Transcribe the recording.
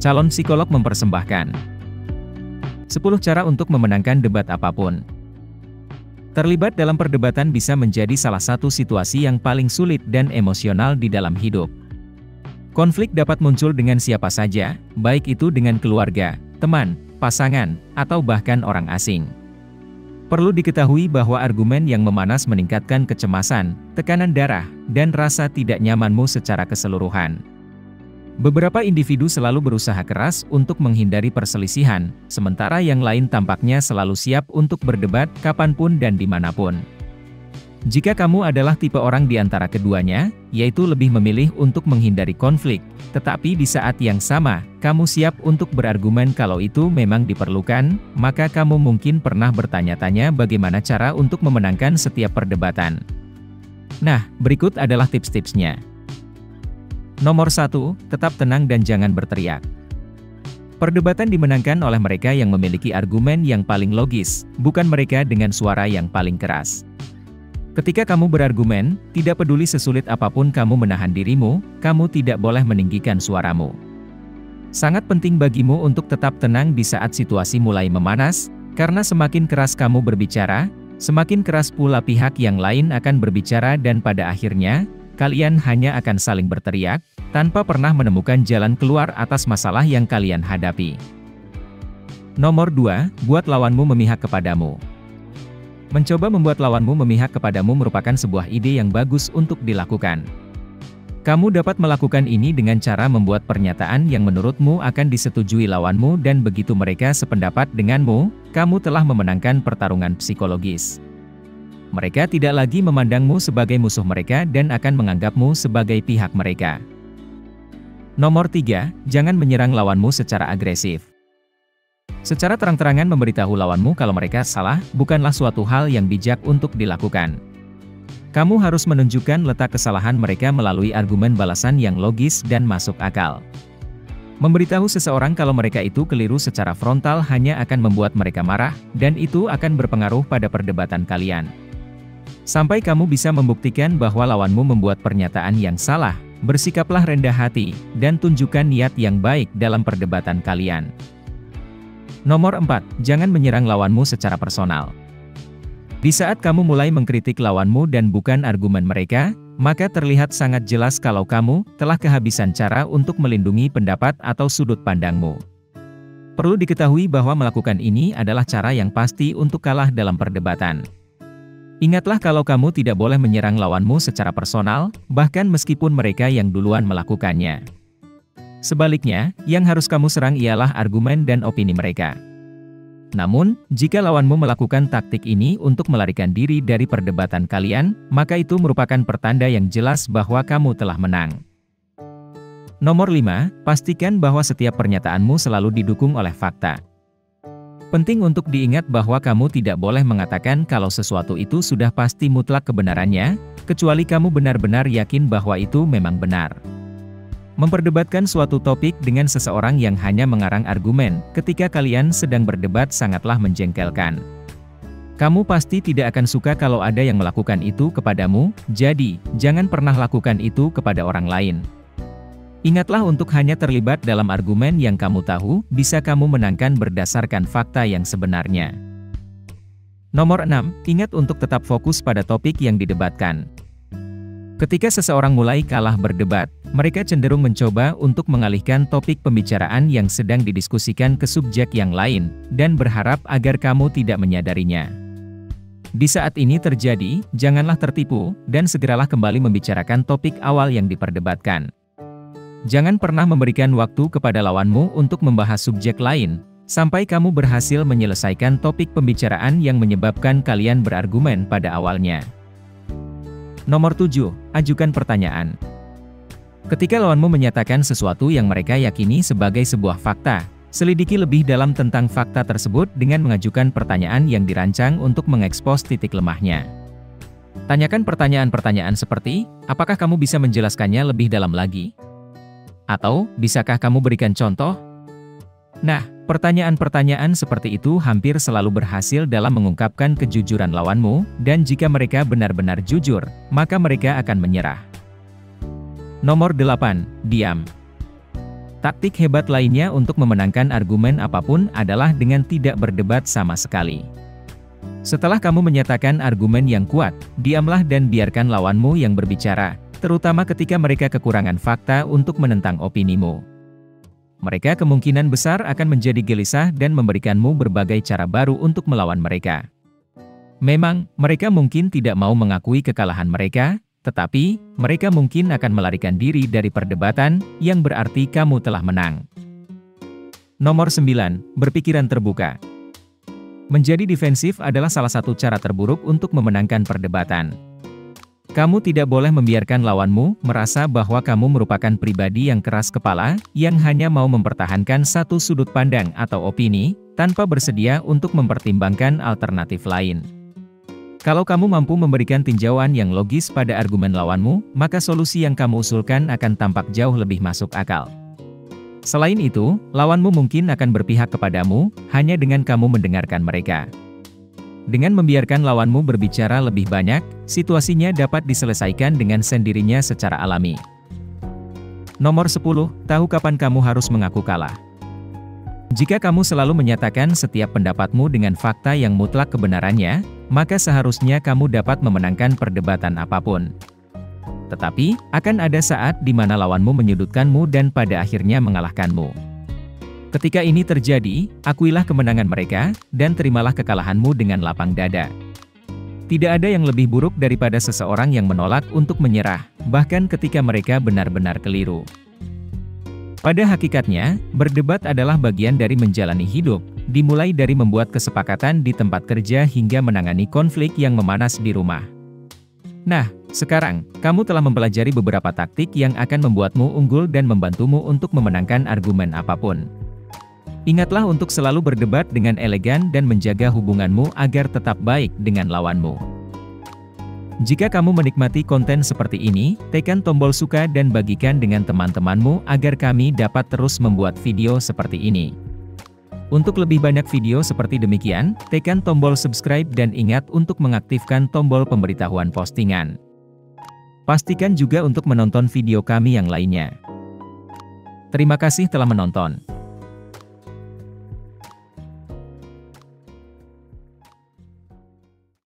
Calon psikolog mempersembahkan 10 cara untuk memenangkan debat apapun. Terlibat dalam perdebatan bisa menjadi salah satu situasi yang paling sulit dan emosional di dalam hidup. Konflik dapat muncul dengan siapa saja, baik itu dengan keluarga, teman, pasangan, atau bahkan orang asing. Perlu diketahui bahwa argumen yang memanas meningkatkan kecemasan, tekanan darah, dan rasa tidak nyamanmu secara keseluruhan. Beberapa individu selalu berusaha keras untuk menghindari perselisihan, sementara yang lain tampaknya selalu siap untuk berdebat kapanpun dan dimanapun. Jika kamu adalah tipe orang di antara keduanya, yaitu lebih memilih untuk menghindari konflik, tetapi di saat yang sama, kamu siap untuk berargumen kalau itu memang diperlukan, maka kamu mungkin pernah bertanya-tanya bagaimana cara untuk memenangkan setiap perdebatan. Nah, berikut adalah tips-tipsnya. Nomor 1, tetap tenang dan jangan berteriak. Perdebatan dimenangkan oleh mereka yang memiliki argumen yang paling logis, bukan mereka dengan suara yang paling keras. Ketika kamu berargumen, tidak peduli sesulit apapun kamu menahan dirimu, kamu tidak boleh meninggikan suaramu. Sangat penting bagimu untuk tetap tenang di saat situasi mulai memanas, karena semakin keras kamu berbicara, semakin keras pula pihak yang lain akan berbicara dan pada akhirnya, kalian hanya akan saling berteriak, tanpa pernah menemukan jalan keluar atas masalah yang kalian hadapi. Nomor 2, buat lawanmu memihak kepadamu. Mencoba membuat lawanmu memihak kepadamu merupakan sebuah ide yang bagus untuk dilakukan. Kamu dapat melakukan ini dengan cara membuat pernyataan yang menurutmu akan disetujui lawanmu dan begitu mereka sependapat denganmu, kamu telah memenangkan pertarungan psikologis. Mereka tidak lagi memandangmu sebagai musuh mereka dan akan menganggapmu sebagai pihak mereka. Nomor 3, jangan menyerang lawanmu secara agresif. Secara terang-terangan memberitahu lawanmu kalau mereka salah, bukanlah suatu hal yang bijak untuk dilakukan. Kamu harus menunjukkan letak kesalahan mereka melalui argumen balasan yang logis dan masuk akal. Memberitahu seseorang kalau mereka itu keliru secara frontal hanya akan membuat mereka marah, dan itu akan berpengaruh pada perdebatan kalian. Sampai kamu bisa membuktikan bahwa lawanmu membuat pernyataan yang salah, bersikaplah rendah hati, dan tunjukkan niat yang baik dalam perdebatan kalian. Nomor 4, jangan menyerang lawanmu secara personal. Di saat kamu mulai mengkritik lawanmu dan bukan argumen mereka, maka terlihat sangat jelas kalau kamu telah kehabisan cara untuk melindungi pendapat atau sudut pandangmu. Perlu diketahui bahwa melakukan ini adalah cara yang pasti untuk kalah dalam perdebatan. Ingatlah kalau kamu tidak boleh menyerang lawanmu secara personal, bahkan meskipun mereka yang duluan melakukannya. Sebaliknya, yang harus kamu serang ialah argumen dan opini mereka. Namun, jika lawanmu melakukan taktik ini untuk melarikan diri dari perdebatan kalian, maka itu merupakan pertanda yang jelas bahwa kamu telah menang. Nomor 5, pastikan bahwa setiap pernyataanmu selalu didukung oleh fakta. Penting untuk diingat bahwa kamu tidak boleh mengatakan kalau sesuatu itu sudah pasti mutlak kebenarannya, kecuali kamu benar-benar yakin bahwa itu memang benar. Memperdebatkan suatu topik dengan seseorang yang hanya mengarang argumen ketika kalian sedang berdebat sangatlah menjengkelkan. Kamu pasti tidak akan suka kalau ada yang melakukan itu kepadamu, jadi jangan pernah lakukan itu kepada orang lain. Ingatlah untuk hanya terlibat dalam argumen yang kamu tahu bisa kamu menangkan berdasarkan fakta yang sebenarnya. Nomor 6, ingat untuk tetap fokus pada topik yang didebatkan. Ketika seseorang mulai kalah berdebat, mereka cenderung mencoba untuk mengalihkan topik pembicaraan yang sedang didiskusikan ke subjek yang lain, dan berharap agar kamu tidak menyadarinya. Di saat ini terjadi, janganlah tertipu, dan segeralah kembali membicarakan topik awal yang diperdebatkan. Jangan pernah memberikan waktu kepada lawanmu untuk membahas subjek lain, sampai kamu berhasil menyelesaikan topik pembicaraan yang menyebabkan kalian berargumen pada awalnya. Nomor 7, ajukan pertanyaan. Ketika lawanmu menyatakan sesuatu yang mereka yakini sebagai sebuah fakta, selidiki lebih dalam tentang fakta tersebut dengan mengajukan pertanyaan yang dirancang untuk mengekspos titik lemahnya. Tanyakan pertanyaan-pertanyaan seperti, apakah kamu bisa menjelaskannya lebih dalam lagi? Atau, bisakah kamu berikan contoh? Nah, pertanyaan-pertanyaan seperti itu hampir selalu berhasil dalam mengungkapkan kejujuran lawanmu, dan jika mereka benar-benar jujur, maka mereka akan menyerah. Nomor 8, diam. Taktik hebat lainnya untuk memenangkan argumen apapun adalah dengan tidak berdebat sama sekali. Setelah kamu menyatakan argumen yang kuat, diamlah dan biarkan lawanmu yang berbicara, terutama ketika mereka kekurangan fakta untuk menentang opinimu. Mereka kemungkinan besar akan menjadi gelisah dan memberikanmu berbagai cara baru untuk melawan mereka. Memang, mereka mungkin tidak mau mengakui kekalahan mereka, tetapi, mereka mungkin akan melarikan diri dari perdebatan, yang berarti kamu telah menang. Nomor 9. Berpikiran terbuka. Menjadi defensif adalah salah satu cara terburuk untuk memenangkan perdebatan. Kamu tidak boleh membiarkan lawanmu merasa bahwa kamu merupakan pribadi yang keras kepala, yang hanya mau mempertahankan satu sudut pandang atau opini, tanpa bersedia untuk mempertimbangkan alternatif lain. Kalau kamu mampu memberikan tinjauan yang logis pada argumen lawanmu, maka solusi yang kamu usulkan akan tampak jauh lebih masuk akal. Selain itu, lawanmu mungkin akan berpihak kepadamu, hanya dengan kamu mendengarkan mereka. Dengan membiarkan lawanmu berbicara lebih banyak, situasinya dapat diselesaikan dengan sendirinya secara alami. Nomor 10. Tahu kapan kamu harus mengaku kalah. Jika kamu selalu menyatakan setiap pendapatmu dengan fakta yang mutlak kebenarannya, maka seharusnya kamu dapat memenangkan perdebatan apapun. Tetapi, akan ada saat di mana lawanmu menyudutkanmu dan pada akhirnya mengalahkanmu. Ketika ini terjadi, akuilah kemenangan mereka, dan terimalah kekalahanmu dengan lapang dada. Tidak ada yang lebih buruk daripada seseorang yang menolak untuk menyerah, bahkan ketika mereka benar-benar keliru. Pada hakikatnya, berdebat adalah bagian dari menjalani hidup, dimulai dari membuat kesepakatan di tempat kerja hingga menangani konflik yang memanas di rumah. Nah, sekarang, kamu telah mempelajari beberapa taktik yang akan membuatmu unggul dan membantumu untuk memenangkan argumen apapun. Ingatlah untuk selalu berdebat dengan elegan dan menjaga hubunganmu agar tetap baik dengan lawanmu. Jika kamu menikmati konten seperti ini, tekan tombol suka dan bagikan dengan teman-temanmu agar kami dapat terus membuat video seperti ini. Untuk lebih banyak video seperti demikian, tekan tombol subscribe dan ingat untuk mengaktifkan tombol pemberitahuan postingan. Pastikan juga untuk menonton video kami yang lainnya. Terima kasih telah menonton.